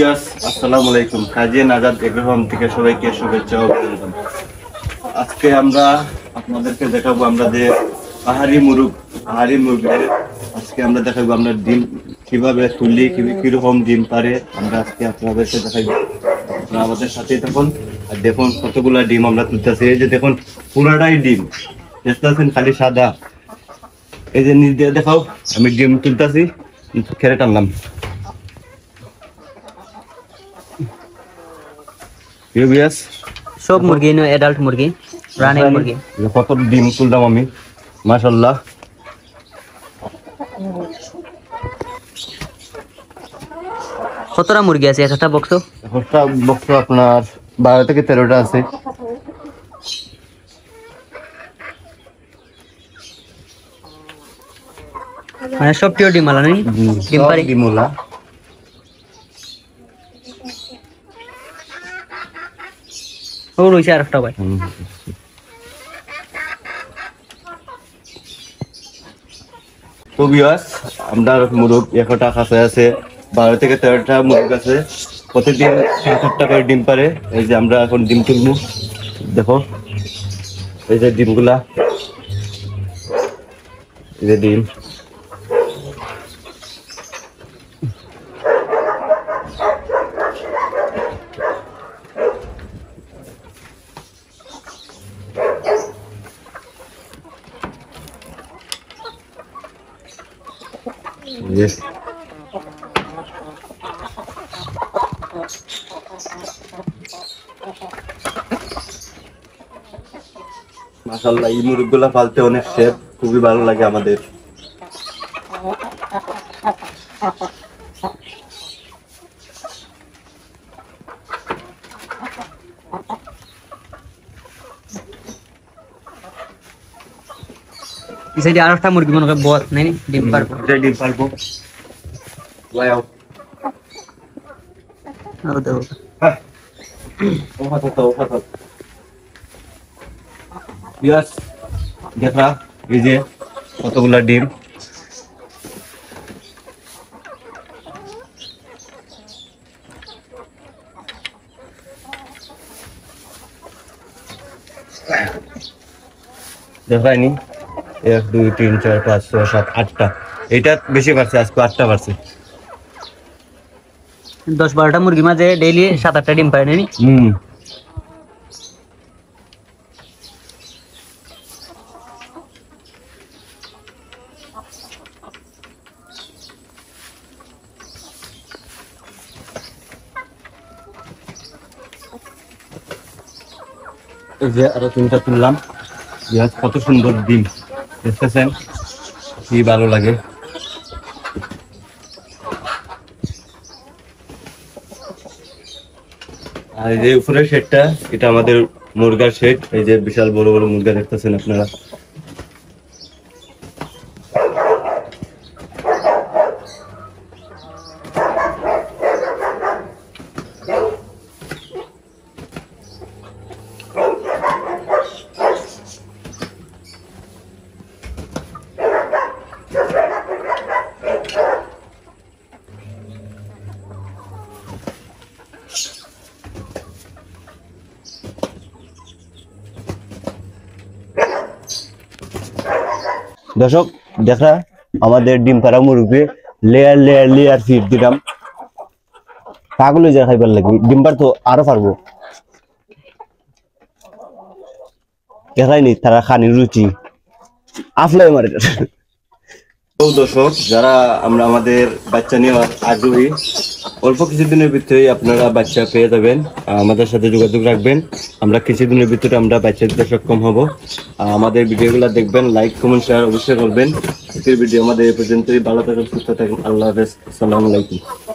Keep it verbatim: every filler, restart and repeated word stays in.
Viewers আসসালামু আলাইকুম। কাজী নাজাত এগ্রো ফার্ম থেকে সবাইকে শুভেচ্ছা ও অভিনন্দন। আজকে আমরা আপনাদেরকে দেখাবো আমরা যে পাহাড়ি মুরগ পাহাড়ি মুরগের আজকে আমরা দেখাবো আমরা ডিম কিভাবে তুলি কিরকম ডিম পারে আমরা আজকে আপনাদেরকে দেখাবো। আপনারা আমাদের সাথেই থাকুন আর দেখুন কতগুলা ডিম আমরা তুলতেছি। এই যে দেখুন পুরাটাই ডিম, দেখতে পাচ্ছেন খালি সাদা। এই যে নিচ দিয়ে দেখাও আমি ডিম তুলতেছি, খেরে টানলাম। সব মুরগি নো অ্যাডাল্ট মুরগি, রানিং মুরগি। কত ডিম তুললাম আমি, মাশাআল্লাহ। কতটা মুরগি আছে একটা বক্স? একটা বক্স আপনার বারো থেকে তেরোটা আছে। মানে সব পিওর ডিম আলা নাই? ডিম পারি ডিমওয়ালা। ও রইছে আরেকটা ভাই। তো ভিউয়ার্স আমরা মুরগ একটা কাছে আছে বারো থেকে তেরোটা মুরগ আছে, প্রতিদিন সাত আটটা করে ডিম পারে। এই যে আমরা এখন ডিম তুলবো, দেখো এই যে ডিমগুলা, এই যে ডিম। Yes. মাশাআল্লাহ, এই মুরগগুলা পালতে অনেক শেপ, খুবই ভালো লাগে আমাদের। এই সাইডে আরেকটা মুরগি মনে করে বল নাই ডিম পারবো, ডিম পারবো। ওয়াও, ও দেখো হ্যাঁ ও কথা তো ও কথা। ইয়েস, দেখা এই যে কতগুলা ডিম। দেখায়নি এক দুই তিন চার পাঁচ ছয় সাত আটটা, এটা বেশি পারছে আজকে, আটটা পারছে। দশ বারোটা মুরগি মাঝে ডেইলি সাত আটটা ডিম পারে নাই? হুম, এই যে আরো তিনটা তুললাম। কত সুন্দর ডিম দেখতেছেন, কি ভালো লাগে। আর এই যে উপরের শেডটা, এটা আমাদের মুরগার শেড। এই যে বিশাল বড় বড় মুরগা দেখতেছেন আপনারা। দর্শক দেখা আমাদের ডিম পাড়া মুরগি লেয়ার লেয়ার লেয়ার ফিট দিলাম, পাগল হয়ে যায় খাইবার লাগে। ডিম পার তো আরো পারবো, দেখায়নি তারা খানির রুচি আফলাই মারে। তো দর্শক যারা আমরা আমাদের বাচ্চা নিয়ে আগ্রহী, অল্প কিছুদিনের ভিতরেই আপনারা বাচ্চা পেয়ে যাবেন, আমাদের সাথে যোগাযোগ রাখবেন। আমরা কিছুদিনের ভিতরে আমরা বাচ্চা দিতে সক্ষম হব। আমাদের ভিডিওগুলো দেখবেন, লাইক কমেন্ট শেয়ার অবশ্যই করবেন। আজকের ভিডিও আমাদের এই পর্যন্তই। ভালো থাকুন, সুস্থ থাকুন, আল্লাহ হাফেজ, আসসালামু আলাইকুম।